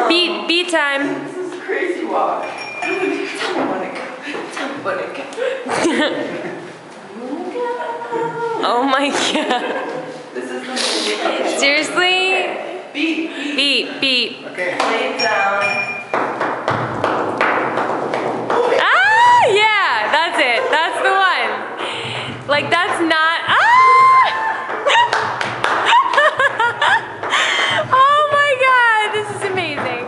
Beat time. This is a crazy walk. Tell me when it goes. Tell me when it goes. Oh my god. This is the movie. Seriously? Okay. Beat. Okay. Lay it down. Ah, yeah, that's it. That's the one. Like, that's not. Ah! Oh my god, this is amazing.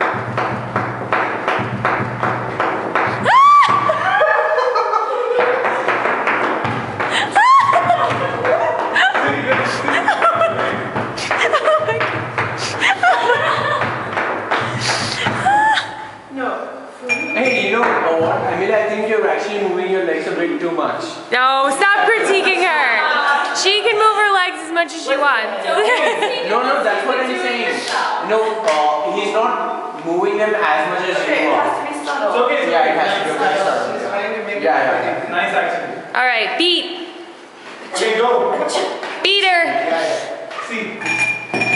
Hey, you know what? Amelia, I think you're actually moving your legs a bit too much. No, stop critiquing her. She can move her legs as much as she wants. No, that's what I'm saying. No, he's not moving them as much as Okay, you it has are. to be subtle. It's okay. Yeah, it has to be very subtle. Yeah. Nice action. All right, beat. Okay, go. Beat her. See.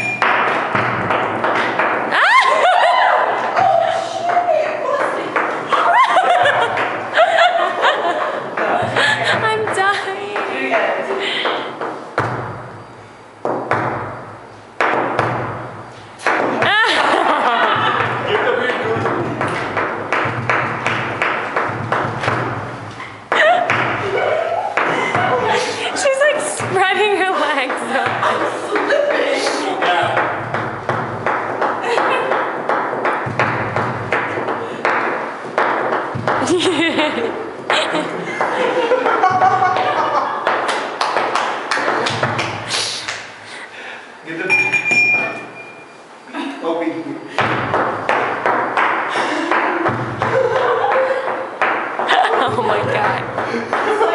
I'm dying. Do it again. Give the beat, dude. She's like spreading her legs I'm slipping. Yeah. Give the beat. Oh, beat. Oh my god.